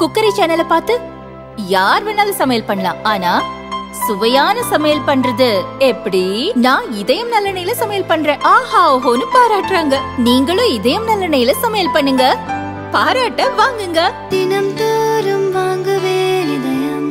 Cookery சேனலை பார்த்து யார் வேணாலும் சமையல் பண்ணலாம். ஆனா சுவையான சமையல் பண்றது எப்படி? நான் இதயம் நல்லெண்ணெயில சமையல் பண்றேன். ஆஹா ஓஹோன்னு பாராட்டுறாங்க. நீங்களும் இதயம் நல்லெண்ணெயில சமையல் பண்ணுங்க, பாராட்ட வாங்குங்க. தினம் தோறும் வாங்குவே இதயம்.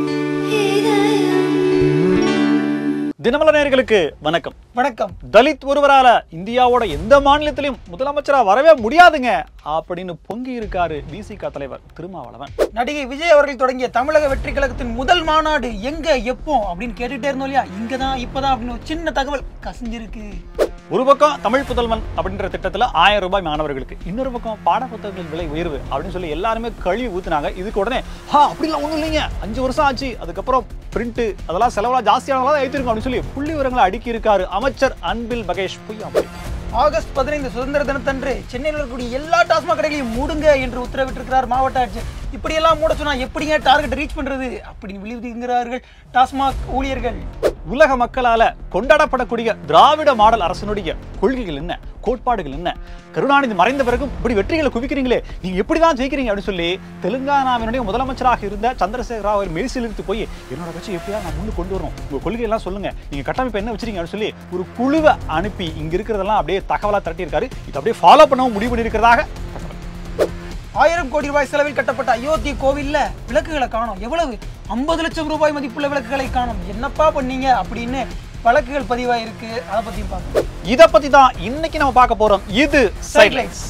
தினமலர் நேயர்களுக்கு வணக்கம். வணக்கம். தலித் ஒருவரால இந்தியாவோட எந்த மாநிலத்திலும் முதலமைச்சரா வரவே முடியாதுங்க அப்படின்னு பொங்கி இருக்காரு விசிக தலைவர் திருமாவளவன். நடிகை விஜய் அவர்கள் தொடங்கிய தமிழக வெற்றி கழகத்தின் முதல் மாநாடு எங்க எப்போ அப்படின்னு கேட்டுட்டே இருந்தோம் இல்லையா? இங்கதான் இப்பதான் அப்படின்னு ஒரு சின்ன தகவல் கசிஞ்சிருக்கு. ஒரு பக்கம் தமிழ் புதல்வன் அப்படின்ற திட்டத்துல 1000 ரூபாய் மாணவர்களுக்கு, இன்னொரு பக்கம் பாட புத்தகங்கள் விலை உயர்வு அப்படின்னு சொல்லி எல்லாருமே கழுவி ஊத்துனாங்க. இதுக்கு உடனே அப்படிலாம் ஒண்ணும் இல்லைங்க, 5 வருஷம் ஆச்சு, அதுக்கப்புறம் பிரிண்ட் அதெல்லாம் செலவெல்லாம் ஜாஸ்தியானதான் ஏற்றிருக்கும் அப்படின்னு சொல்லி புள்ளி விவரங்களை அடுக்கி இருக்காரு அமைச்சர் அன்பில் மகேஷ் பொய்யாமொழி. ஆகஸ்ட் 15 சுதந்திர தினத்தன்று சென்னையில் இருக்கக்கூடிய எல்லா டாஸ்மாக் கடைகளையும் மூடுங்க என்று உத்தரவிட்டிருக்கிறார் மாவட்ட ஆட்சியர். இப்படியெல்லாம் மூட சொன்னா எப்படிங்க டார்கெட் ரீச் பண்றது அப்படின்னு விழிவுறுத்துகிறார்கள் டாஸ்மாக் ஊழியர்கள். உலக மக்களால கொண்டாடப்படக்கூடிய திராவிட மாடல் அரசனுடைய கொள்கைகள் என்ன, கோட்பாடுகள் என்ன? கருணாநிதி மறைந்த பிறகும் இப்படி வெற்றிகளை குவிக்கிறீங்களே, நீங்க எப்படிதான் ஜெயிக்கிறீங்க அப்படின்னு சொல்லி தெலுங்கானாவினுடைய முதலமைச்சராக இருந்த சந்திரசேகர ராவ் அவர் மெய்சிலிருந்து போய் என்னோட கட்சி எப்படியா நான் முன்னு கொண்டு வரணும், உங்க கொள்கை எல்லாம் சொல்லுங்க, நீங்க கட்டமைப்பு என்ன வச்சிருக்கீங்க அப்படின்னு சொல்லி ஒரு குழுவை அனுப்பி இங்க இருக்கிறதெல்லாம் அப்படியே தகவலா தட்டி இருக்காரு. இது அப்படியே ஃபாலோ பண்ணவும் முடிவு பண்ணியிருக்கிறதாக 1000 கோடி ரூபாய் செலவில் கட்டப்பட்ட அயோத்தி கோவில்ல விளக்குகளை காணோம். எவ்வளவு? 50 லட்சம் ரூபாய் மதிப்புள்ள விளக்குகளை காணோம். என்னப்பா பண்ணீங்க அப்படின்னு வழக்குகள் பதிவாயிருக்கு. அதை பத்தி பார்ப்போம். இதை பத்தி தான் இன்னைக்கு நம்ம பார்க்க போறோம். இது சைட்லைன்ஸ்.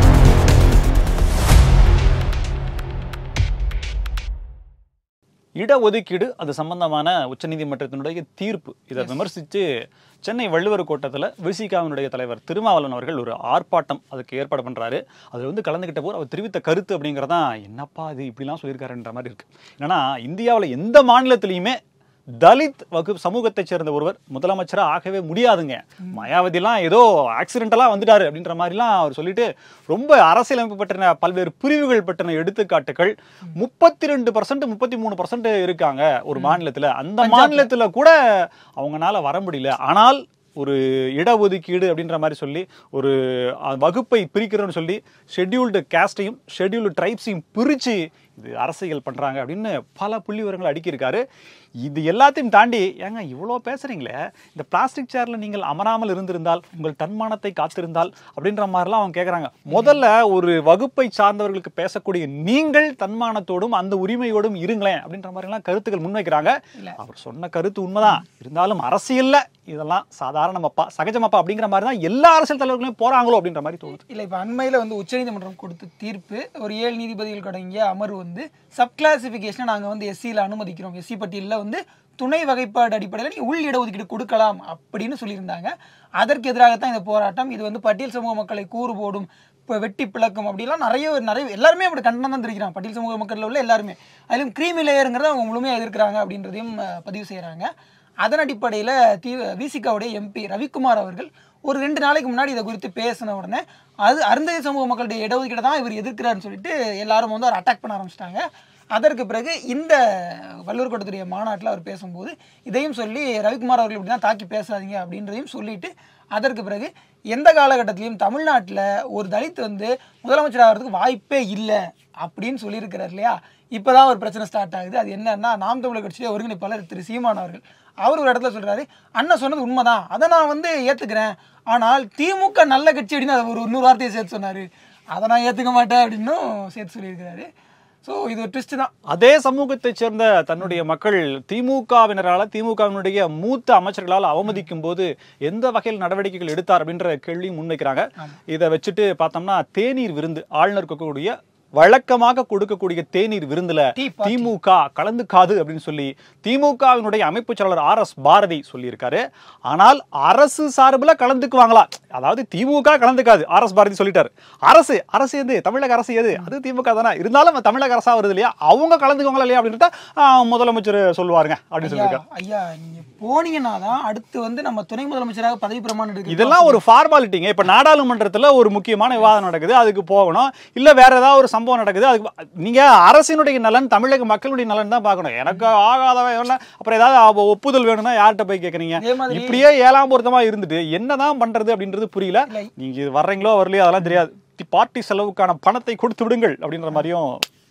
இடஒதுக்கீடு அது சம்பந்தமான உச்சநீதிமன்றத்தினுடைய தீர்ப்பு, இதை விமர்சித்து சென்னை வள்ளுவர் கோட்டத்தில் விசிகாவினுடைய தலைவர் திருமாவளவன் அவர்கள் ஒரு ஆர்ப்பாட்டம் அதுக்கு ஏற்பாடு பண்ணுறாரு. அதில் கலந்துக்கிட்ட போது அவர் தெரிவித்த கருத்து அப்படிங்கிறதான் என்னப்பா இது இப்படிலாம் சொல்லியிருக்காருன்ற மாதிரி இருக்கு. ஏன்னா இந்தியாவில் எந்த மாநிலத்திலையுமே தலித் வகுப்பு சமூகத்தை சேர்ந்த ஒருவர் முதலமைச்சராக ஆகவே முடியாதுங்க. மாயாவதிலாம் ஏதோ ஆக்சிடென்டலாக வந்துட்டாரு அப்படின்ற மாதிரிலாம் அவர் சொல்லிட்டு ரொம்ப அரசியலமைப்பு பற்றின பல்வேறு பிரிவுகள் பற்றின எடுத்துக்காட்டுகள் 32% 33% இருக்காங்க ஒரு மாநிலத்தில். அந்த மாநிலத்தில் கூட அவங்களால வர முடியல. ஆனால் ஒரு இடஒதுக்கீடு அப்படின்ற மாதிரி சொல்லி ஒரு வகுப்பை பிரிக்கிறோன்னு சொல்லி ஷெட்யூல்டு கேஸ்டையும் ஷெட்யூல்டு ட்ரைப்ஸையும் பிரித்து இது அரசியல் பண்ணுறாங்க அப்படின்னு பல புள்ளி விவரங்களை அடுக்கியிருக்காரு. இது எல்லாத்தையும் தாண்டி ஏங்க இவ்வளோ பேசுகிறீங்களே, இந்த பிளாஸ்டிக் சேரில் நீங்கள் அமராமல் இருந்திருந்தால், உங்கள் தன்மானத்தை காத்திருந்தால் அப்படின்ற மாதிரிலாம் அவங்க கேட்குறாங்க. முதல்ல ஒரு வகுப்பை சார்ந்தவர்களுக்கு பேசக்கூடிய நீங்கள் தன்மானத்தோடும் அந்த உரிமையோடும் இருங்களேன் அப்படின்ற மாதிரிலாம் கருத்துக்கள் முன்வைக்கிறாங்க. அவர் சொன்ன கருத்து உண்மைதான், இருந்தாலும் அரசியலில் இதெல்லாம் சாதாரணமாப்பா சகஜமாப்பா அப்படிங்கிற மாதிரி தான் எல்லா அரசியல் தலைவர்களையும் போகிறாங்களோ அப்படின்ற மாதிரி தோணுது. இல்லை, இப்போ அண்மையில் உச்சநீதிமன்றம் கொடுத்த தீர்ப்பு, ஒரு 7 நீதிபதிகள் அடங்கிய அமர்வு சப் கிளாசிபிகேஷனை நாங்கள் எஸ்சியில் அனுமதிக்கிறோம், எஸ்சி பட்டியலில் துணை வகைப்பாடு அடிப்படையில் நீங்கள் உள் இடஒதுக்கீடு கொடுக்கலாம் அப்படின்னு சொல்லியிருந்தாங்க. அதற்கு எதிராகத்தான் இந்த போராட்டம். இது பட்டியல் சமூக மக்களை கூறு போடும், இப்போ வெட்டி பிளக்கும் அப்படிலாம் நிறைய எல்லாருமே அப்படி கண்டனம் தான் தெரிவிக்கிறாங்க. பட்டியல் சமூக மக்களில் உள்ள எல்லாருமே, அதிலும் கிரீமி லேயருங்கிறத அவங்க முழுமையாக எதிர்க்கிறாங்க அப்படின்றதையும் பதிவு செய்கிறாங்க. அதன் அடிப்படையில் விசிகாவுடைய எம்பி ரவிக்குமார் அவர்கள் ஒரு 2 நாளைக்கு முன்னாடி இதை குறித்து பேசின உடனே அது அருந்ததி சமூக மக்களுடைய இடஒதுக்கீடு தான் இவர் எதிர்க்கிறாருன்னு சொல்லிட்டு எல்லாரும் ஒரு அட்டாக் பண்ண ஆரம்பிச்சிட்டாங்க. அதற்கு பிறகு இந்த வள்ளுவர் கோட்டத்துடைய மாநாட்டில் அவர் பேசும்போது இதையும் சொல்லி ரவிக்குமார் அவர்கள் இப்படி தான் தாக்கி பேசாதீங்க அப்படின்றதையும் சொல்லிட்டு, அதற்கு பிறகு எந்த காலகட்டத்திலையும் தமிழ்நாட்டில் ஒரு தலித் முதலமைச்சர் ஆகிறதுக்கு வாய்ப்பே இல்லை அப்படின்னு சொல்லியிருக்கிறார் இல்லையா? இப்போதான் ஒரு பிரச்சனை ஸ்டார்ட் ஆகுது. அது என்னன்னா, நாம் தமிழர் கட்சியிலே ஒருங்கிணைப்பாளர் திரு சீமான் அவர்கள் அவர் ஒரு இடத்துல சொல்கிறாரு, அண்ணன் சொன்னது உண்மைதான், அதை நான் ஏற்றுக்கிறேன், ஆனால் திமுக நல்ல கட்சி அப்படின்னு அதை ஒரு 100 வார்த்தையை சேர்த்து சொன்னார், அதை நான் ஏற்றுக்க மாட்டேன் அப்படின்னும் சேர்த்து சொல்லியிருக்கிறாரு. ஸோ இது ஒரு ட்விஸ்ட் தான். அதே சமூகத்தை சேர்ந்த தன்னுடைய மக்கள் திமுகவினரால் திமுகவினுடைய மூத்த அமைச்சர்களால் அவமதிக்கும் போது எந்த வகையில் நடவடிக்கைகள் எடுத்தார் அப்படின்ற கேள்வி முன்வைக்கிறாங்க. இதை வச்சுட்டு பார்த்தோம்னா தேநீர் விருந்து ஆளுநர் கொடுக்கக்கூடிய வழக்கமாக கொடுக்கக்கூடிய தேநீர் விருந்துல திமுக கலந்துக்காது அப்படின்னு சொல்லி திமுகவினுடைய அமைப்பு செயலாளர் RS பாரதி சொல்லியிருக்காரு. ஆனால் அரசு சார்பில் கலந்துக்குவாங்களா, அதாவது திமுக கலந்துக்காது RS பாரதி சொல்லிட்டாரு. அரசு எது, தமிழக அரசு எது, அது திமுக தானே, இருந்தாலும் தமிழக அரசா வருது இல்லையா, அவங்க கலந்துக்குவாங்களா இல்லையா அப்படின்றத முதலமைச்சர் சொல்லுவாருங்க அப்படின்னு சொல்லியிருக்காரு. ஐயா நீங்க போனீங்கன்னா தான் அடுத்து நம்ம துணை முதலமைச்சராக பதவி பிரமாணம் எடுக்க, இதெல்லாம் ஒரு ஃபார்மாலிட்டிங்க. இப்ப நாடாளுமன்றத்தில் ஒரு முக்கியமான விவாதம் நடக்குது, அதுக்கு போகணும், இல்ல வேற ஏதாவது ஒரு சம்பவம் நடக்குது, அதுக்கு நீங்க அரசினுடைய நலன் தமிழக மக்களுடைய நலன் தான் பார்க்கணும். எனக்கு ஆகாதவன் அப்புறம் ஏதாவது ஒப்புதல் வேணும்னா யார்கிட்ட போய் கேட்குறீங்க? இப்படியே 7ஆம் பொருத்தமா இருந்துட்டு என்னதான் பண்றது அப்படின்றது புரியல. நீங்க வர்றீங்களோ வரலையோ அதெல்லாம் தெரியாது, பார்ட்டி செலவுக்கான பணத்தை கொடுத்து விடுங்கள் அப்படின்ற மாதிரியும்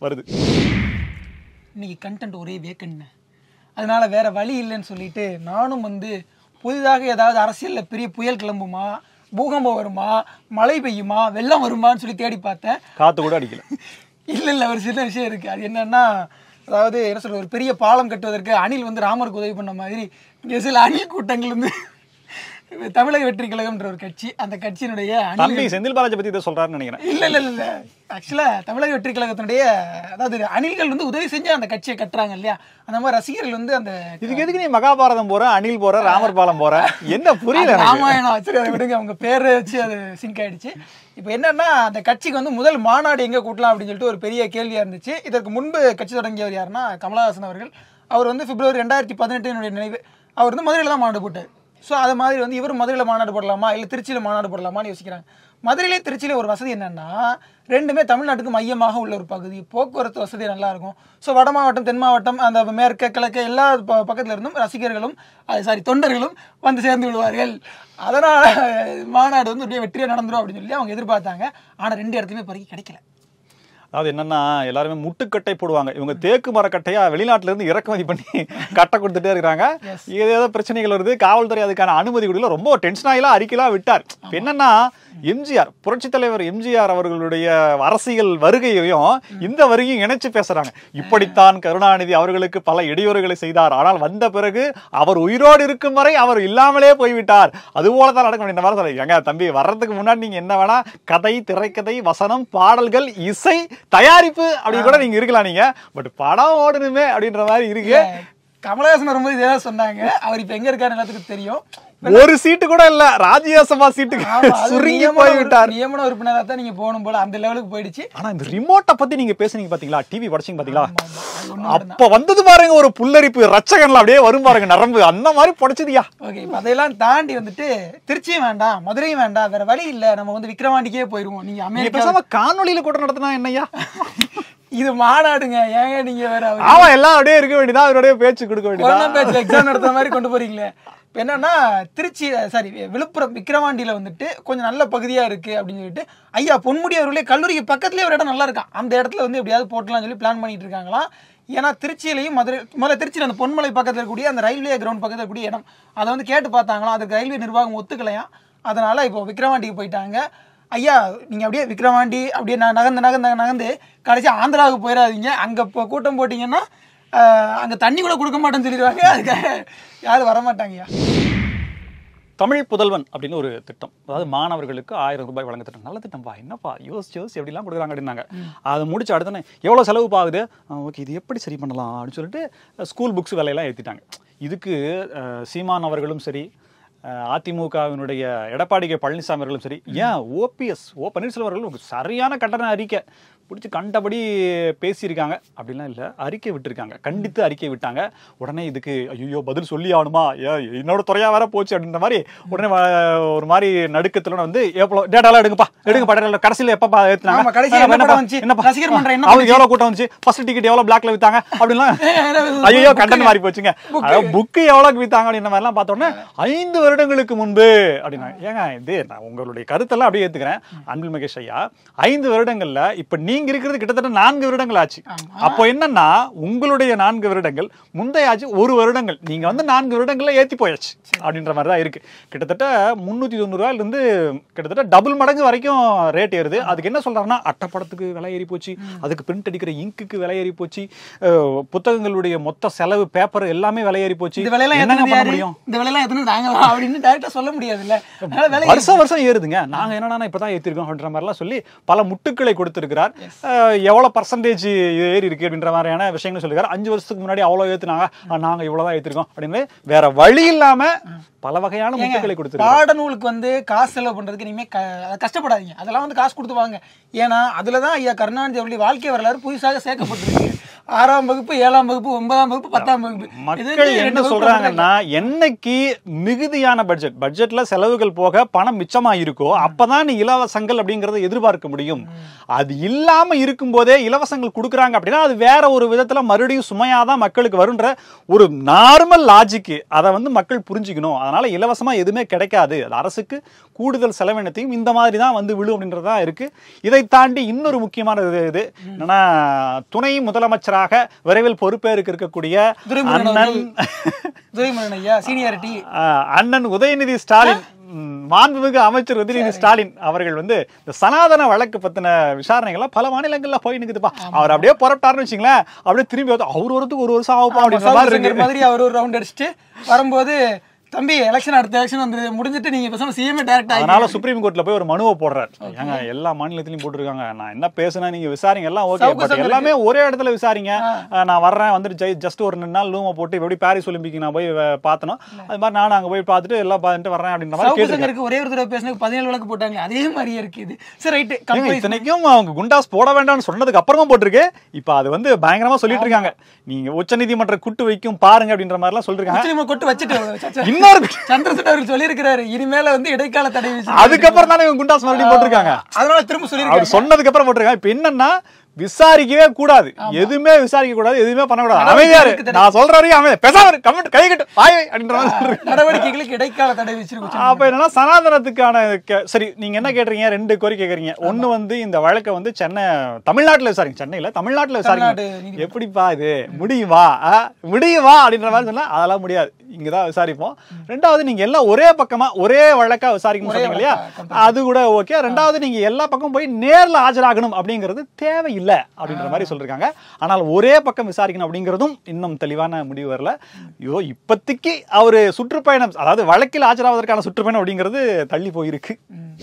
வருது. இன்னைக்கு கண்டென்ட் ஒரே வேக்கன்னு, அதனால வேற வழி இல்லைன்னு சொல்லிட்டு நானும் வந்து புதிதாக ஏதாவது அரசியலில் பெரிய புயல் கிளம்புமா, பூகம்பம் வருமா, மழை பெய்யுமா, வெள்ளம் வருமான்னு சொல்லி தேடி பார்த்தேன். காற்று கூட அடிக்கல. இல்லை ஒரு சின்ன விஷயம் இருக்குது. அது என்னன்னா, அதாவது என்ன சொல்ற, ஒரு பெரிய பாலம் கட்டுவதற்கு அணில் வந்து ராமருக்கு உதவி பண்ண மாதிரி இங்கே சில அணில் கூட்டங்கள் வந்து தமிழக வெற்றி கழகம்ன்ற ஒரு கட்சி, அந்த கட்சியினுடைய தம்பி செந்தில் பாலாஜி பத்தி இதை சொல்றாருன்னு நினைக்கிறேன். இல்ல ஆக்சுவலாக தமிழக வெற்றி கழகத்தினுடைய அதாவது அணில்கள் வந்து உதவி செஞ்சு அந்த கட்சியை கட்டுறாங்க இல்லையா, அந்த மாதிரி ரசிகர்கள் வந்து அந்த இதுக்கு எதுக்கு நீ மகாபாரதம் போற, அணில் போற, ராமர் பாலம் போற, என்ன புரியல. ராமாயணம் சரி அதை விடுங்க, அவங்க பேரை வச்சு அது சிங்க் ஆயிடுச்சு. இப்போ என்னன்னா, அந்த கட்சிக்கு வந்து முதல் மாநாடு எங்கே கூட்டலாம் அப்படின்னு சொல்லிட்டு ஒரு பெரிய கேள்வியாக இருந்துச்சு. இதற்கு முன்பு கட்சி தொடங்கியவர் யாருன்னா கமலஹாசன் அவர்கள். அவர் வந்து பிப்ரவரி 2018 நினைவு, அவர் வந்து மதுரையில் தான் மாநாடு போட்டார். ஸோ அது மாதிரி வந்து இவர் மதுரையில் மாநாடு போடலாமா இல்லை திருச்சியில் மாநாடு போடலாமான்னு யோசிக்கிறாங்க. மதுரையிலே திருச்சியில் ஒரு வசதி என்னென்னா, ரெண்டுமே தமிழ்நாட்டுக்கு மையமாக உள்ள ஒரு பகுதி, போக்குவரத்து வசதி நல்லாயிருக்கும். ஸோ வட மாவட்டம் தென் மாவட்டம் அந்த மேற்கு கிழக்கு எல்லா பக்கத்தில் இருந்தும் ரசிகர்களும் தொண்டர்களும் வந்து சேர்ந்து விடுவார்கள். அதனால் மாநாடு வந்து அப்படியே வெற்றியாக நடந்துடும் அப்படின்னு சொல்லி அவங்க எதிர்பார்த்தாங்க. ஆனால் 2 இடத்துலையுமே பறிக்க கிடைக்கல. அதாவது என்னன்னா, எல்லாருமே முட்டுக்கட்டை போடுவாங்க, இவங்க தேக்கு மரக்கட்டையா வெளிநாட்டுல இருந்து இறக்குமதி பண்ணி கட்டை கொடுத்துட்டே இருக்கிறாங்க. ஏதோ பிரச்சனைகள் வருது, காவல்துறை அதுக்கான அனுமதி கொடுக்கல, ரொம்ப டென்ஷன் ஆகிலாம் அறிக்கைலாம் விட்டார். என்னன்னா, எம்ஜிஆர் புரட்சி தலைவர் எம்ஜிஆர் அவர்களுடைய அரசியல் வருகையையும் இந்த வருகையும் இணைச்சு பேசுறாங்க. இப்படித்தான் கருணாநிதி அவர்களுக்கு பல இடையூறுகளை செய்தார், ஆனால் வந்த பிறகு அவர் உயிரோடு இருக்கும் வரை அவர் இல்லாமலே போய்விட்டார், அதுபோலதான் நடக்கும். இந்த மாதிரி சொல்ல, எங்க தம்பி வர்றதுக்கு முன்னாடி நீங்க என்ன வேணா கதை, திரைக்கதை, வசனம், பாடல்கள், இசை, தயாரிப்பு அப்படி கூட நீங்க இருக்கலாம், நீங்க பட் படம் ஓடணுமே அப்படின்ற மாதிரி இருக்கு. கமலஹாசன் வரும்போது இதெல்லாம் சொன்னாங்க. அவர் இப்ப எங்க இருக்காரு எல்லாத்துக்கும் தெரியும். ஒரு சீட்டு கூட இல்ல, ராஜ்யசபா சீட்டுக்கு சுருங்கி போய்விட்டார். நியமன உறுப்பினராக தான் நீங்க போகணும் போல, அந்த லெவலுக்கு போயிடுச்சு. ஆனா இந்த ரிமோட்டை பத்தி நீங்க பேசுனீங்க பாத்தீங்களா, டிவி படைச்சிங்க பாத்தீங்களா, அப்ப வந்தது பாருங்க ஒரு புல்லரிப்பு, ரச்சகன்ல அப்படியே வரும் பாருங்க நரம்பு, அந்த மாதிரி படைச்சதுயா. ஓகே, அதையெல்லாம் தாண்டி வந்துட்டு திருச்சியும் வேண்டாம், மதுரையும் வேண்டாம், வேற வழி இல்ல, நம்ம வந்து விக்ரவாண்டிக்கே போயிருவோம். நீங்க அமெரிக்கா காணொலியில கூட நடத்தினா என்னையா, இது மாநாடுங்க, ஏங்க நீங்க வேற. ஆமா, எல்லாம் அப்படியே இருக்க வேண்டியதா, அவருடைய பேச்சு கொடுக்க வேண்டியதா, எக்ஸாம் நடத்துற மாதிரி கொண்டு போறீங்களே. இப்போ என்னன்னா, திருச்சி விழுப்புரம் விக்ரவாண்டியில் வந்துட்டு கொஞ்சம் நல்ல பகுதியாக இருக்குது அப்படின்னு சொல்லிட்டு ஐயா பொன்முடி அவர்களே கல்லூரிக்கு பக்கத்துலேயே ஒரு இடம் நல்லா இருக்கான், அந்த இடத்துல வந்து எப்படியாவது போட்டலாம்னு சொல்லி பிளான் பண்ணிட்டு இருக்காங்களாம். ஏன்னா திருச்சியிலையும் முதல்ல திருச்சியில் அந்த பொன்மலை பக்கத்தில் இருக்கக்கூடிய அந்த ரயில்வே கிரவுண்ட் பக்கத்தில் இருக்கக்கூடிய இடம், அதை வந்து கேட்டு பார்த்தாங்களாம், அதுக்கு ரயில்வே நிர்வாகம் ஒத்துக்கலையாம். அதனால் இப்போ விக்ரவாண்டிக்கு போயிட்டாங்க. ஐயா நீங்கள் அப்படியே விக்ரவாண்டி அப்படியே நகர்ந்து கடைசி ஆந்திராவுக்கு போயிடாதீங்க, அங்கே இப்போ கூட்டம் போட்டிங்கன்னா அங்கே தண்ணி கூட கொடுக்க மாட்டேன்னு சொல்லிடுவாங்க, அதுக்காக யாரும் வரமாட்டாங்கய்யா. தமிழ் புதல்வன் அப்படின்னு ஒரு திட்டம், அதாவது மாணவர்களுக்கு 1000 ரூபாய் வழங்க திட்டம். நல்ல திட்டம்பா, என்னப்பா யோசிச்சு எப்படிலாம் கொடுக்குறாங்க அப்படின்னாங்க. அதை முடிச்சு அடுத்தனே எவ்வளோ செலவு ஆகுது, ஓகே இது எப்படி சரி பண்ணலாம் அப்படின்னு சொல்லிட்டு ஸ்கூல் புக்ஸ் விலையெல்லாம் ஏற்றிட்டாங்க. இதுக்கு சீமான் அவர்களும் சரி, அதிமுகவினுடைய எடப்பாடி கே பழனிசாமி அவர்களும் சரி, ஏன் ஓ பன்னீர்செல்வம் அவர்களும் சரியான கண்டன அறிக்கை பிடிச்சி கண்டபடி பேசியிருக்காங்க. அப்படிலாம் இல்லை, அறிக்கை விட்டுருக்காங்க, கண்டித்து அறிக்கை விட்டாங்க. உடனே இதுக்கு ஐயோ பதில் சொல்லி ஆகணுமா, என்னோட துறையாக வேற போச்சு அப்படின்ற மாதிரி உடனே ஒரு மாதிரி நடுக்கத்துல வந்து எவ்வளோ டேட்டாலாம் எடுங்கப்பா டேட்டா கடைசியில் எப்பப்பா ஏற்றுனாங்க, அவங்களுக்கு எவ்வளோ கூட்டம் வந்துச்சு, ஃபர்ஸ்ட் டிக்கெட் எவ்வளோ பிளாக்ல வித்தாங்க அப்படின்லாம், ஐயோ கண்டன மாறி போச்சுங்க, புக்கு எவ்வளோக்கு வித்தாங்க அப்படின்ற மாதிரிலாம் பார்த்தோன்னே 5 வருடங்களுக்கு முன்பு அப்படின்னா, ஏங்க இது நான் உங்களுடைய கருத்தெல்லாம் அப்படியே ஏற்றுக்கிறேன் அன்பில் மகேஷ் ஐயா. 5 வருடங்கள்ல இப்போ நீங்க இருக்கிறது கிட்டத்தட்ட 4 வருடங்கள் ஆச்சு. அப்போ என்னன்னா, உங்களுடைய 4 வருடங்கள் முந்தைய ஆச்சு 1 வருடங்கள், நீங்க வந்து 4 வருடங்கள்ல ஏத்தி போயாச்சு அப்படின்ற மாதிரி தான் இருக்கு. கிட்டத்தட்ட 390 ரூபாயில இருந்து கிட்டத்தட்ட டபுள் மடங்கு வரைக்கும் ரேட் ஏறுது. அதுக்கு என்ன சொல்றாங்கன்னா, அட்டைப்படத்துக்கு விலை ஏறி போச்சு, அதுக்கு பிரிண்ட் அடிக்கிற இங்குக்கு விலை ஏறி போச்சு, புத்தகங்களுடைய மொத்த செலவு பேப்பர் எல்லாமே விலை ஏறி போச்சு. என்னங்க பண்ண முடியும், இந்த விலையெல்லாம் எத்தனை தாங்கலாம் அப்படின்னு டைரக்டா சொல்ல முடியாது இல்ல, வருஷம் ஏறுதுங்க, நாங்க என்னன்னா இப்பதான் ஏத்திருக்கோம் அப்படின்ற மாதிரிலாம் சொல்லி பல முட்டுக்களை கொடுத்திருக்கிறார். எவ்வளவு பர்சன்டேஜ் ஏறி இருக்கு அப்படின்ற மாதிரியான விஷயங்கள் சொல்லிருக்காரு. 5 வருஷத்துக்கு முன்னாடி அவ்வளவு ஏத்துனாங்க, நாங்க இவ்வளவுதான் ஏத்திருக்கோம் அப்படின்னு வேற வழி இல்லாம பல வகையான முட்டுக்களை கொடுத்துருக்காரு. பாடநூலுக்கு வந்து காசு செலவு பண்றதுக்கு இனிமே கஷ்டப்படாதீங்க, அதெல்லாம் வந்து காசு கொடுத்து வாங்க. ஏன்னா அதுலதான் ஐயா கருணாநிதி அவருடைய வாழ்க்கை வரலாறு புதுசாக சேர்க்கப்பட்டிருக்கு. 6ஆம் வகுப்பு 7ஆம் வகுப்பு 9ஆம் வகுப்பு 10ஆம் வகுப்பு. மக்கள் என்ன சொல்றாங்கன்னா, என்னைக்கு மிகுதியான பட்ஜெட்ல செலவுகள் போக பணம் மிச்சமா இருக்கோ அப்பதான் நீ இலவசங்கள் அப்படிங்கறத எதிர்பார்க்க முடியும். அது இல்லாம இருக்கும் போதே இலவசங்கள் கொடுக்குறாங்க அப்படின்னா அது வேற ஒரு விதத்துல மறுபடியும் சுமையாதான் மக்களுக்கு வருன்ற ஒரு நார்மல் லாஜிக், அதை வந்து மக்கள் புரிஞ்சுக்கணும். அதனால இலவசமா எதுவுமே கிடைக்காது, அது அரசுக்கு கூடுதல் செலவினத்தையும் இந்த மாதிரி தான் வந்து விழும் அப்படின்றதா இருக்கு. இதை தாண்டி இன்னொரு முக்கியமான இது என்னன்னா, துணை முதலமைச்சராக விரைவில் பொறுப்பேற்க இருக்கக்கூடிய அண்ணன் உதயநிதி ஸ்டாலின், மாண்புமிகு அமைச்சர் உதயநிதி ஸ்டாலின் அவர்கள் வந்து இந்த சனாதன வழக்கு பத்தின விசாரணைகள்லாம் பல மாநிலங்கள்ல போய் நிக்குதுப்பா. அவர் அப்படியே புறப்பட்டாருன்னு வச்சுங்களேன், அப்படியே திரும்பி அவர் ஒருத்துக்கு ஒரு வருஷம் ஆகுப்பா அப்படின்ற மாதிரி அவர் ஒரு ரவுண்ட் அடிச்சுட்டு வரும்போது, தம்பி எலெக்ஷன் அடுத்த எலெக்ஷன் வந்து முடிஞ்சிட்டு நீங்க பேசாம சிஎம்ஏ டைரக்ட் ஆகி, அதனால சுப்ரீம் கோர்ட்ல போய் ஒரு மனுவை போடுறாரு. ஏங்க எல்லா மாநிலத்திலயும் போட்டுருக்காங்க, நான் என்ன பேசுனா நீங்க விசாரிங்க எல்லாம் ஓகே, பட் எல்லாமே ஒரே இடத்துல விசாரிங்க, நான் வர்றேன் வந்துட்டு ஜஸ்ட் ஒரு 2 நாள் லூமை போட்டு எப்படி பாரிஸ் ஒலிம்பிக் நான் போய் பார்த்தனோ அது மாதிரி நான் அங்க போய் பார்த்துட்டு எல்லாம் பார்த்துட்டு வர்றேன் அப்படின்ற மாதிரி கேட்டுருக்கு. ஒரே ஒரு தடவை பேசினதுக்கு 17 வழக்கு போட்டாங்க, அதே மாதிரியே இருக்குது. சரி ரைட், இத்தனைக்கும் அவங்க குண்டாஸ் போட வேண்டாம்னு சொன்னதுக்கு அப்புறமா போட்டிருக்கு. இப்ப அது வந்து பயங்கரமா சொல்லிட்டு இருக்காங்க, நீங்க உச்சநீதிமன்ற கூட்டு வைக்கும் பாருங்க அப்படின்ற மாதிரி எல்லாம் சொல்லிருக்காங்க. கொட்டு வச்சுட்டு இன்னொரு சந்திரசேகர் சொல்லியிருக்கிறாரு, இனிமேல வந்து இடைக்கால தடை அதுக்கப்புறம் தானே குண்டாஸ் மறுபடியும் போட்டிருக்காங்க. அதனால திரும்ப சொல்லிருக்காங்க, சொன்னதுக்கு அப்புறம் போட்டிருக்காங்க. இப்ப என்னன்னா, விசாரிக்கவே கூடாது, எதுவுமே விசாரிக்க கூடாது, எதுவுமே பண்ணக்கூடாது, அமைதியா இருக்கு, நான் சொல்ற வரைக்கும் அமைதியா பேசாம கமெண்ட் கை கட்டு வாய் அப்படின்ற மாதிரி நடவடிக்கைகளுக்கு இடைக்கால தடை வச்சிருக்கோம். அப்ப என்னன்னா, சனாதனத்துக்கான சரி நீங்க என்ன கேக்குறீங்க, 2 கோரிக்கை கேக்குறீங்க. ஒண்ணு வந்து இந்த வழக்கை வந்து தமிழ்நாட்டுல விசாரிங்க, சென்னையில தமிழ்நாட்டுல விசாரிங்க. எப்படிப்பா இது முடியுமா அப்படின்ற மாதிரி சொன்னா அதெல்லாம் முடியாது, இங்கதான் விசாரிப்போம். 2வது நீங்க எல்லாம் ஒரே பக்கமா ஒரே வழக்கா விசாரிக்கணும் சொன்னீங்க இல்லையா, அது கூட ஓகே. 2வது நீங்க எல்லா பக்கம் போய் நேர்ல ஆஜராகணும் அப்படிங்கிறது தேவை இல்ல அப்படின்ற மாதிரி சொல்லிருக்காங்க. ஆனால் ஒரே பக்கம் விசாரிக்கணும் அப்படிங்கிறதும் இன்னும் தெளிவான முடிவு வரல. இப்போதைக்கு அவரு சுற்றுப்பயணம், அதாவது வழக்கில் ஆஜராவதற்கான சுற்றுப்பயணம் அப்படிங்கிறது தள்ளி போயிருக்கு.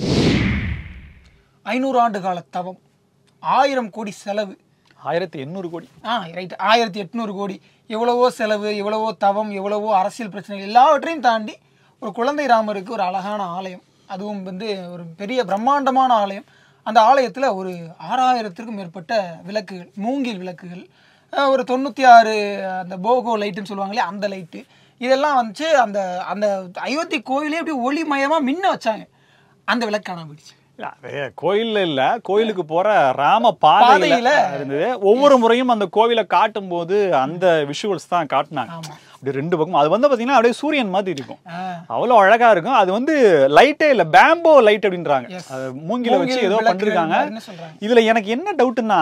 500 ஆண்டு கால தவம், 1000 கோடி செலவு, 1800 கோடி ரைட் 1800 கோடி, எவ்வளவோ செலவு, எவ்வளவோ தவம், எவ்வளவோ அரசியல் பிரச்சனைகள் எல்லாவற்றையும் தாண்டி ஒரு குழந்தை ராமருக்கு ஒரு அழகான ஆலயம், அதுவும் வந்து ஒரு பெரிய பிரம்மாண்டமான ஆலயம். அந்த ஆலயத்தில் ஒரு 6000த்திற்கும் மேற்பட்ட விளக்குகள், மூங்கில் விளக்குகள், ஒரு 96 அந்த போகோ லைட்டுன்னு சொல்லுவாங்களே அந்த லைட்டு, இதெல்லாம் வந்துச்சு. அந்த அந்த அயோத்தி கோயிலே அப்படி ஒளிமயமாக மின்ன வச்சாங்க. அந்த விளக்கு காணாம போயிடுச்சு. கோயில்ல இல்ல, கோயிலுக்கு போற ராம பாதையில இருந்தது. ஒவ்வொரு முறையும் அந்த கோவிலை காட்டும் போது அந்த விஷுவல்ஸ் தான் காட்டினாங்க. அப்படி 2 பக்கம் அது வந்து பாத்தீங்கன்னா அப்படியே சூரியன் மாதிரி இருக்கும், அவ்வளவு அழகா இருக்கும். அது வந்து லைட்டே இல்ல, பேம்போ லைட் அப்படின்றாங்க, மூங்கில வச்சு ஏதோ பண்ணிருக்காங்க. இதுல எனக்கு என்ன டவுட்னா,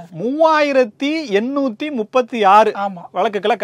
3836 விளக்குகளை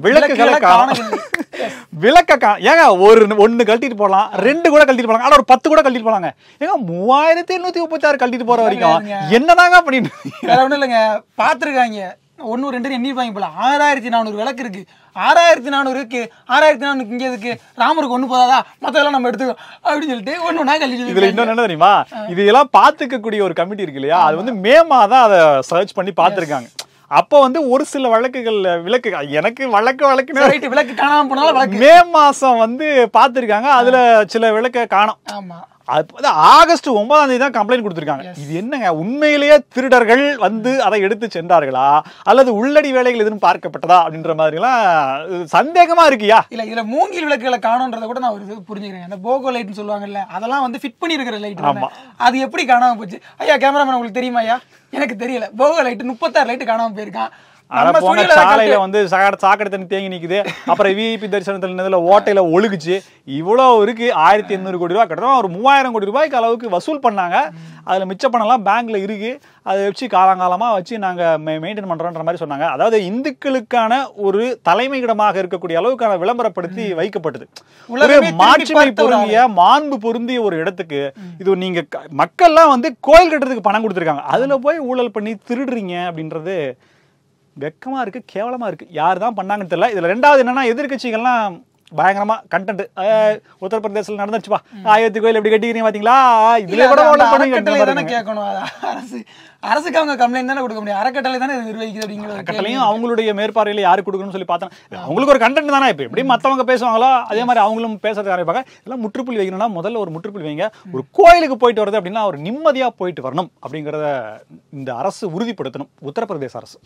ஏங்க ஒன்னு கழட்டிட்டு போலாம், 2 கூட கழட்டிட்டு போலாங்க, ஆனா ஒரு 10 கூட கழட்டிட்டு போலாங்க. ஏங்க 3836 கழட்டிட்டு போற வரைக்கும் என்னதாங்க பண்ணிட்டு ஒண்ணும் இல்லைங்க, பாத்துருக்காங்க 1 2 எண்ணிருப்பாங்க போல. 6400 விளக்கு இருக்கு, 6400 இருக்கு, 6400 இங்க இருக்கு, ராமருக்கு 1 போதாதா, மத்ததெல்லாம் நம்ம எடுத்துக்கோ அப்படின்னு சொல்லிட்டு ஒண்ணு கழிச்சு. இதுல இன்னொன்னு என்ன தெரியுமா, இதெல்லாம் பாத்துக்க கூடிய ஒரு கமிட்டி இருக்கு இல்லையா, அது வந்து மே மாதம் அதை சர்ச் பண்ணி பாத்துருக்காங்க. அப்ப வந்து ஒரு சில வழக்குகள் விளக்கு எனக்கு விளக்கு காணாம போனாலும் மே மாசம் வந்து பாத்துருக்காங்க, அதுல சில விளக்க காணோம். ஆமா, ஆகஸ்ட் 9ஆம் தேதி தான் கம்ப்ளைண்ட் கொடுத்திருக்காங்க. இது என்னங்க, உண்மையிலேயே திருடர்கள் வந்து அதை எடுத்து சென்றார்களா அல்லது உள்ளடி வேலைகள் எதுவும் பார்க்கப்பட்டதா அப்படின்ற மாதிரி எல்லாம் சந்தேகமா இருக்குயா. இல்ல இதுல மூங்கில் விளக்குகளை காணோன்றத கூட நான் ஒரு புரிஞ்சுக்கிறேன். அந்த போகோ லைட்னு சொல்லுவாங்கல்ல, அதெல்லாம் வந்து ஃபிட் பண்ணி இருக்கிற லைட், அது எப்படி காணாம போச்சு? ஐயா கேமராமேன் உங்களுக்கு தெரியுமா? ஐயா எனக்கு தெரியல. போகோ லைட் 36 லைட் காணாம போயிருக்கான். சாலையில வந்து சாக்கடை தண்ணி தேங்கி நிக்குது, அப்புறம் விஐபி தரிசனத்துல ஓட்டையில ஒழுகுச்சு, இவ்வளவு இருக்கு. 1800 கோடி ரூபாய், கிட்டத்தட்ட ஒரு 3000 கோடி ரூபாய்க்கு அளவுக்கு வசூல் பண்ணாங்க. அதுல மிச்ச பணம்லாம் பேங்க்ல இருக்கு, அதை வச்சு காலங்காலமா வச்சு நாங்க மெயின்டைன் பண்றோம்ன்ற மாதிரி சொன்னாங்க. அதாவது இந்துக்களுக்கான ஒரு தலைமையிடமாக இருக்கக்கூடிய அளவுக்கான விளம்பரப்படுத்தி வைக்கப்பட்டது. ஒரு மாட்சிமை பொருந்திய மாண்பு பொருந்திய ஒரு இடத்துக்கு இது நீங்க மக்கள்லாம் வந்து கோயில் கட்டுறதுக்கு பணம் கொடுத்துருக்காங்க, அதுல போய் ஊழல் பண்ணி திருடுறீங்க அப்படின்றது வெக்கமா இருக்கு, கேவலமா இருக்கு. யார் தான் பண்ணாங்கன்னு தெரியல. இதுல 2வது என்னன்னா, எதிர்கட்சிகள்லாம் பயங்கரமா கண்டென்ட் உத்தரப்பிரதேசத்துல நடந்துச்சுப்பா, அயோத்தி கோயில் எப்படி கட்டிக்கிறீங்க பாத்தீங்களா, இதுல கூட கேட்கணும். அரசுக்கு அவங்க கம்ப்ளைண்ட் தானே கொடுக்க முடியும், அறக்கட்டளை தானே நிர்வகிக்குது. அப்படிங்கிற அறக்கட்டளையும் அவங்களுடைய மேற்பார்வையில யாரு கொடுக்கணும்னு சொல்லி பார்த்தா அவங்களுக்கு ஒரு கண்டென்ட் தானே. இப்ப எப்படி மத்தவங்க பேசுவாங்களோ அதே மாதிரி அவங்களும் பேசுறது ஆரம்பிப்பாங்க. இதெல்லாம் முற்றுப்புள்ளி வைக்கணும்னா முதல்ல ஒரு முற்றுப்புள்ளி வைங்க. ஒரு கோயிலுக்கு போயிட்டு வருது அப்படின்னா அவர் நிம்மதியா போயிட்டு வரணும் அப்படிங்கிறத இந்த அரசு உறுதிப்படுத்தணும், உத்தரப்பிரதேச அரசு.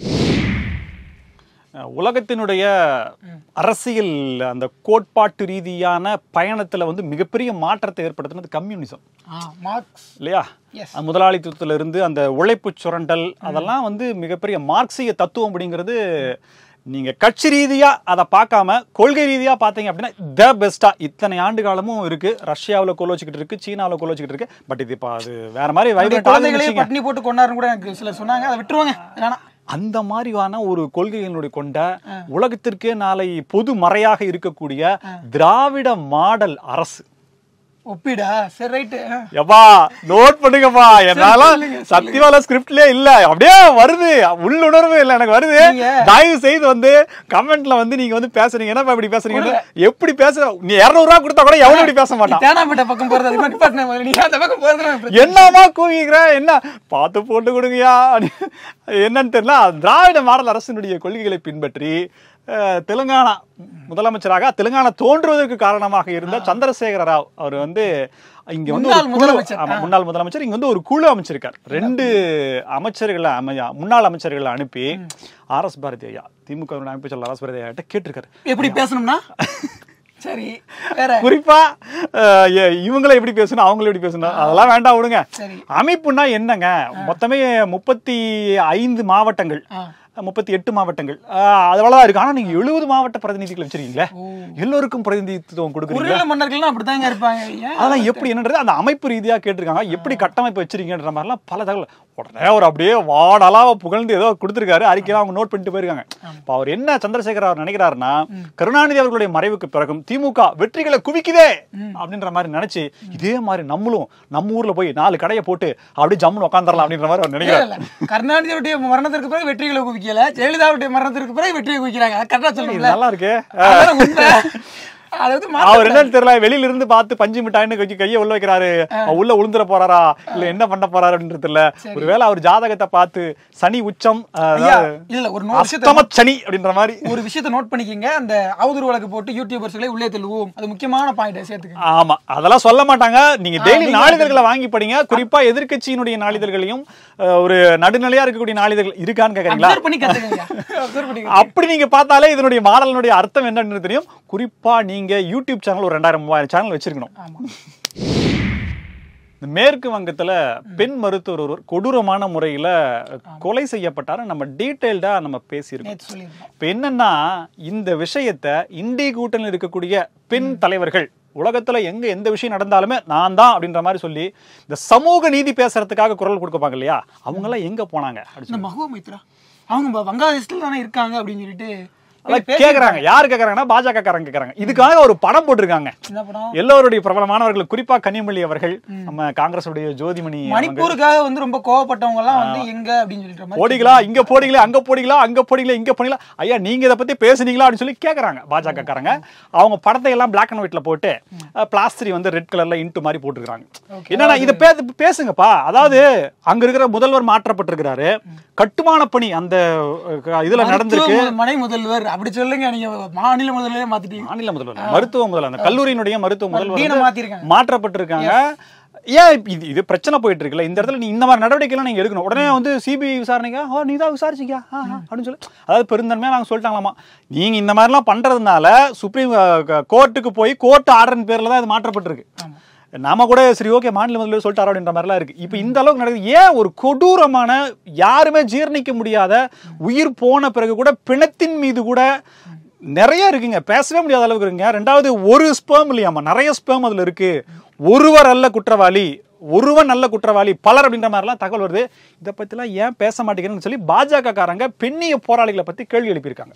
உலகத்தினுடைய அரசியல் அந்த கோட்பாட்டு ரீதியான பயணத்துல வந்து மிகப்பெரிய மாற்றத்தை ஏற்படுத்தினது கம்யூனிசம் இல்லையா. முதலாளித்துவத்துல இருந்து அந்த உழைப்பு சுரண்டல் அதெல்லாம் வந்து மிகப்பெரிய மார்க்சிய தத்துவம் அப்படிங்கிறது நீங்க கட்சி ரீதியா அதை பார்க்காம கொள்கை ரீதியா பாத்தீங்க அப்படின்னா த பெஸ்டா இத்தனை ஆண்டு காலமும் இருக்கு. ரஷ்யாவில் கோல் வச்சுக்கிட்டு இருக்கு, சீனாவில் கோல் வச்சுக்கிட்டு இருக்கு. பட் இது இப்போ அது வேற மாதிரி குழந்தைகளே பட்டினி போட்டு கொண்டாருன்னு கூட எனக்கு சிலர் சொன்னாங்க. அதை விட்டுருவாங்க. அந்த மாதிரியான ஒரு கொள்கைகளுடைய கொண்ட உலகத்திற்கே நாளை பொது மறையாக இருக்கக்கூடிய திராவிட மாடல் அரசு ஒப்பிடா. சரி ரைட். எப்பா நோட் பண்ணுங்கப்பா. என்னால சத்தியமால ஸ்கிரிப்ட்லயே இல்ல, அப்படியே வருது, உள்ளுணர்வு இல்ல எனக்கு வருது. தயவு செய்து வந்து கமெண்ட்ல வந்து நீங்க வந்து பேசுறீங்க, என்னப்பா இப்படி பேசுறீங்க, எப்படி பேசுற, நீ 200 ரூபாய் கொடுத்தா கூட எவ்வளவு இப்படி பேச மாட்டான். தேனாம்பேட்டை பக்கம் போறது என்னமா கூவிக்கிற, என்ன பார்த்து போட்டு கொடுங்கயா என்னன்னு தெரியல. திராவிட மாடல் அரசினுடைய கொள்கைகளை பின்பற்றி தெலுங்கானா முதலமைச்சராக தெலுங்கானா தோன்றுவதற்கு காரணமாக இருந்த சந்திரசேகர ராவ் அவர் வந்து இங்க வந்து முன்னாள் முதலமைச்சர் இங்க வந்து ஒரு குழு அமைச்சிருக்கார். 2 அமைச்சர்களை முன்னாள் அமைச்சர்களை அனுப்பி RS பாரதி ஐயா திமுக அமைப்பு சொல்ல RS பாரதி ஐயா கேட்டிருக்காரு எப்படி பேசணும்னா. சரி, குறிப்பா இவங்களை எப்படி பேசணும் அவங்களை எப்படி பேசணும் அதெல்லாம் வேண்டாம் விடுங்க. அமைப்புனா என்னங்க, மொத்தமே 35 மாவட்டங்கள் 38 மாவட்டங்கள் அதெல்லாம் இருக்கு. ஆனா நீங்க 70 மாவட்ட பிரதிநிதிகள் வச்சிருக்கீங்களே, எல்லோருக்கும் பிரதிநிதித்துவம் கொடுக்குறீங்க. மன்னர்கள்லாம் அப்படித்தாங்க இருப்பாங்க. அதெல்லாம் எப்படி என்னன்றது அந்த அமைப்பு ரீதியா கேட்டிருக்காங்க. எப்படி கட்டமைப்பு வச்சிருக்கீங்கன்ற மாதிரிலாம் பல தகவல் உடனே அவர் அப்படியே வாடலா புகழ்ந்து ஏதோ கொடுத்திருக்காரு. அறிக்கையெல்லாம் அவங்க நோட் பண்ணிட்டு போயிருக்காங்க. இப்ப அவர் என்ன சந்திரசேகர் அவர் நினைக்கிறாருன்னா, கருணாநிதி அவர்களுடைய மறைவுக்கு பிறகும் திமுக வெற்றிகளை குவிக்குதே அப்படின்ற மாதிரி நினைச்சு இதே மாதிரி நம்மளும் நம்ம ஊர்ல போய் 4 கடையை போட்டு அப்படியே ஜம்முன்னு உட்காந்துடலாம் அப்படின்ற மாதிரி அவர் நினைக்கிறாரு. கருணாநிதியுடைய மரணத்திற்கு பிறகு வெற்றிகளை குவிக்கல, ஜெயலலிதாவுடைய மரணத்திற்கு பிறகு வெற்றியை குவிக்கிறாங்க. கரெக்டா சொல்லுங்க. நல்லா இருக்கு. அதாவது அவர் என்னன்னு தெரியல, வெளியில இருந்து பார்த்து பஞ்சு மிட்டாயின்னு கையை உள்ள வைக்கிறாரு. உள்ள உளுந்துற போறாரா இல்ல என்ன பண்ண போறாரு அப்படின்றது இல்ல. ஒருவேளை அவர் ஜாதகத்தை பார்த்து சனி உச்சம் இல்ல ஒரு சனி அப்படின்ற மாதிரி ஒரு விஷயத்தை நோட் பண்ணிக்கங்க. அந்த அவதூறு வழக்கு போட்டு யூடியூபர்ஸ்களை உள்ளே தள்ளுவோம், அது முக்கியமான பாயிண்ட் சேர்த்துக்க. ஆமா, அதெல்லாம் சொல்ல மாட்டாங்க. நீங்க டெய்லி நாளிதழ்களை வாங்கி படிங்க. குறிப்பா எதிர்க்கட்சியினுடைய நாளிதழ்களையும் ஒரு நடுநிலையா இருக்கக்கூடிய நாளிதழ்கள் இருக்கான்னு கேக்குறீங்களா? அப்படி நீங்க பார்த்தாலே இதனுடைய மாடலினுடைய அர்த்தம் என்னன்னு தெரியும். குறிப்பா நீங்க யூடியூப் சேனல் ஒரு 2000-3000 சேனல் வச்சிருக்கணும். மேற்கு வங்கத்துல பெண் மருத்துவர் ஒருவர் கொடூரமான முறையில கொலை செய்யப்பட்டாரு. நம்ம டீடைல்டா நம்ம பேசியிருக்கோம். இப்ப என்னன்னா, இந்த விஷயத்தை இந்திய கூட்டணியில் இருக்கக்கூடிய பெண் தலைவர்கள் உலகத்துல எங்க எந்த விஷயம் நடந்தாலுமே நான் தான் அப்படின்ற மாதிரி சொல்லி இந்த சமூக நீதி பேசுறதுக்காக குரல் கொடுப்பாங்க இல்லையா, அவங்க எல்லாம் எங்க போனாங்க? மஹுவா மைத்ரா அவங்க வங்காளதேசத்துல தானே இருக்காங்க அப்படின்னு சொல்லிட்டு கேக்குறாங்க. யாரு கேக்குறாங்கன்னா பாஜக காரங்க கேக்குறாங்க. இதுக்காக ஒரு படம் போட்டிருக்காங்க. எல்லோருடைய பிரபலமானவர்கள், குறிப்பா கனிமொழி அவர்கள், நம்ம காங்கிரஸ் உடைய ஜோதிமணி, மணிப்பூருக்காக வந்து ரொம்ப கோவப்பட்டவங்க எல்லாம் வந்து எங்க அப்படின்னு சொல்லிட்டு போடிங்களா, இங்க போடிங்களா, அங்க போடிங்களா, அங்க போடிங்களா, இங்க போனீங்களா, ஐயா நீங்க இதை பத்தி பேசுனீங்களா அப்படின்னு சொல்லி கேக்குறாங்க பாஜக காரங்க. அவங்க படத்தை எல்லாம் பிளாக் அண்ட் ஒயிட்ல போட்டு பிளாஸ்டரி வந்து ரெட் கலர்ல இன்ட்டு மாதிரி போட்டுருக்காங்க. என்னன்னா இதை பேசுங்கப்பா. அதாவது அங்க இருக்கிற முதல்வர் மாற்றப்பட்டிருக்கிறாரு, கட்டுமான பணி அந்த இதுல நடந்திருக்கு. மனை முதல்வர் அப்படி சொல்லுங்க, நீங்க மாநில முதல்வரே மாத்திட்டீங்க. மாநில முதல்வர் மருத்துவ முதல்வர், அந்த கல்லூரியினுடைய மருத்துவ முதல்வர் மாற்றப்பட்டிருக்காங்க. ஏன் இது பிரச்சனை போயிட்டு இருக்குல்ல, இந்த இடத்துல நீ இந்த மாதிரி நடவடிக்கை எல்லாம் நீங்க எடுக்கணும். உடனே வந்து சிபிஐ விசாரணைக்கா நீ தான் விசாரிச்சிக்க அப்படின்னு சொல்லி, அதாவது பெருந்தன்மையா நாங்க சொல்லிட்டாங்களாமா. நீங்க இந்த மாதிரி எல்லாம் பண்றதுனால சுப்ரீம் கோர்ட்டுக்கு போய் கோர்ட் ஆர்டர் பேர்ல தான் இது மாற்றப்பட்டிருக்கு. நாம கூட சரி ஓகே மாநில முதல்வர் சொல்லிட்டாரோ அப்படின்ற மாதிரிலாம் இருக்கு. இப்ப இந்த அளவுக்கு நடக்குது. ஏன் ஒரு கொடூரமான யாருமே ஜீர்ணிக்க முடியாத உயிர் போன பிறகு கூட பிணத்தின் மீது கூட நிறைய இருக்குங்க, பேசவே முடியாத அளவுக்கு இருக்குங்க. ரெண்டாவது ஒரு ஸ்பெர்ம் இல்லையாமா, நிறைய ஸ்பெர்ம் அதுல இருக்கு. ஒருவர் அல்ல குற்றவாளி, ஒருவன் நல்ல குற்றவாளி, பலர் அப்படின்ற மாதிரிலாம் தகவல் வருது. இதை பத்திலாம் ஏன் பேச மாட்டேங்கிறேன்னு சொல்லி பாஜக காரங்க பெண்ணிய போராளிகளை பத்தி கேள்வி எழுப்பியிருக்காங்க.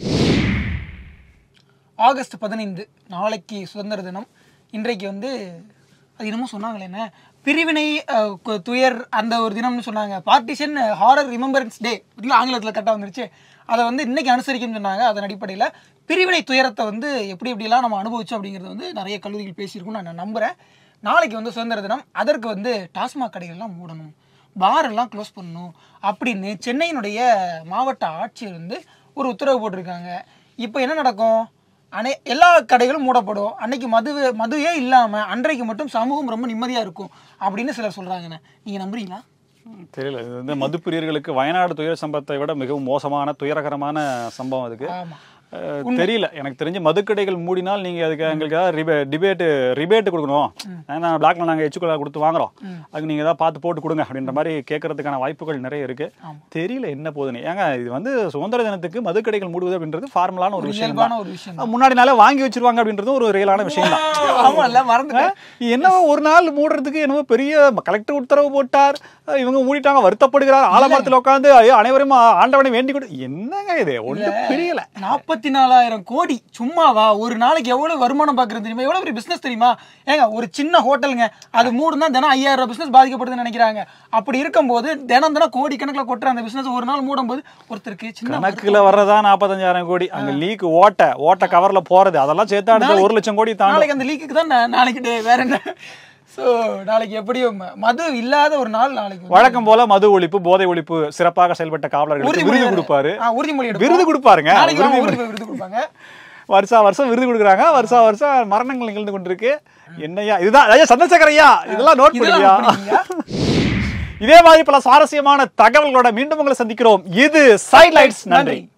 ஆகஸ்ட் 15 நாளைக்கு சுதந்திர தினம். இன்றைக்கு வந்து அது என்னமோ சொன்னாங்களே, என்ன பிரிவினை துயர் அந்த ஒரு தினம்னு சொன்னாங்க. பார்ட்டிஷன் ஹாரர் ரிமெம்பரன்ஸ் டே ஆங்கிலத்தில் கரெக்டாக வந்துருச்சு. அதை வந்து இன்னைக்கு அனுசரிக்கணும்னு சொன்னாங்க. அதன் அடிப்படையில் பிரிவினை துயரத்தை வந்து எப்படி எப்படிலாம் நம்ம அனுபவிச்சோம் அப்படிங்கிறது வந்து நிறைய கல்லூரிகள் பேசியிருக்கும்னு நான் நம்புகிறேன். நாளைக்கு வந்து சுதந்திர தினம், அதற்கு வந்து டாஸ்மாக் கடைகள்லாம் மூடணும், பாரெல்லாம் க்ளோஸ் பண்ணணும் அப்படின்னு சென்னையினுடைய மாவட்ட ஆட்சியர் வந்து ஒரு உத்தரவு போட்டிருக்காங்க. இப்போ என்ன நடக்கும், எல்லா கடைகளும் மூடப்படும். அன்னைக்கு மதுவே இல்லாமல் அன்றைக்கு மட்டும் சமூகம் ரொம்ப நிம்மதியாக இருக்கும் அப்படின்னு சிலர் சொல்கிறாங்கண்ணே. நீங்கள் நம்புறீங்களா? தெரியல. இது வந்து மது பிரியர்களுக்கு வயநாடு துயர சம்பவத்தை விட மிகவும் மோசமான துயரகரமான சம்பவம். அதுக்கு தெரியல. எனக்கு தெரிஞ்சு மதுக்கடைகள் மூடினால் நீங்க அதுக்கு எங்களுக்கு ரிபேட் கொடுக்கணும், நான் பிளாக்ல நாங்க எச்சுக்கொள்ள கொடுத்து வாங்குறோம், அதுக்கு நீங்க ஏதாவது பார்த்து போட்டு கொடுங்க அப்படின்ற மாதிரி கேட்கறதுக்கான வாய்ப்புகள் நிறைய இருக்கு. தெரியல என்ன போகுதுன்னு. ஏங்க இது வந்து சுதந்திர தினத்துக்கு மதுக்கடைகள் மூடுவது அப்படின்றது ஃபார்மலான ஒரு விஷயம் தான். முன்னாடி நாளே வாங்கி வச்சிருவாங்க அப்படின்றது ஒரு ரியலான விஷயம் தான். என்னவோ ஒரு நாள் மூடுறதுக்கு என்னவோ பெரிய கலெக்டர் உத்தரவு போட்டார், இவங்க மூடிட்டாங்க, வருத்தப்படுகிறார், ஆலமரத்தில் உட்காந்து அனைவரும் ஆண்டவனை வேண்டிக் கொண்டு. என்னங்க இது ஒன்றும் புரியல. 44,000 கோடி சும்மாவா? ஒரு நாளைக்கு எவ்வளவு வருமானம் பாக்குறது தெரியுமா? எவ்வளவு பெரிய பிசினஸ் தெரியுமா? ஏங்க ஒரு சின்ன ஹோட்டலுங்க, அது மூடுனா தினம் 5,000 ரூபாய் பிசினஸ் பாதிக்கப்படுதுன்னு நினைக்கிறாங்க. அப்படி இருக்கும்போது தினம் கோடி கணக்குல கொட்டுற அந்த பிசினஸ் ஒரு நாள் மூடும் போது ஒருத்தருக்கு சின்ன கணக்குல வர்றதா 45,000 கோடி, அங்க லீக் ஓட்ட கவர்ல போறது அதெல்லாம் சேர்த்தா 1,00,000 கோடி தான். நாளைக்கு அந்த லீக்குக்கு தான் நாளைக்கு வேற என்ன. சோ நாளைக்கு எப்படியும் மது இல்லாத ஒரு நாள் நாளைக்கு. வழக்கம் போல மது ஒழிப்பு, போதை ஒழிப்பு சிறப்பாக செயல்பட்ட காவலர்களுக்கு விருது கொடுப்பாரு. விருது கொடுப்பாருங்க, விருது கொடுப்பாங்க. வருஷம் விருது கொடுக்குறாங்க. வருஷம் மரணங்கள் நிகழ்ந்து கொண்டிருக்கு. என்னையா இதுதான் சந்திரசேகர் ஐயா, இதெல்லாம் நோட் பண்ணியா? இதே மாதிரி பல சுவாரஸ்யமான தகவல்களோட மீண்டும் உங்களை சந்திக்கிறோம். இது சைட்லைட்ஸ். நன்றி.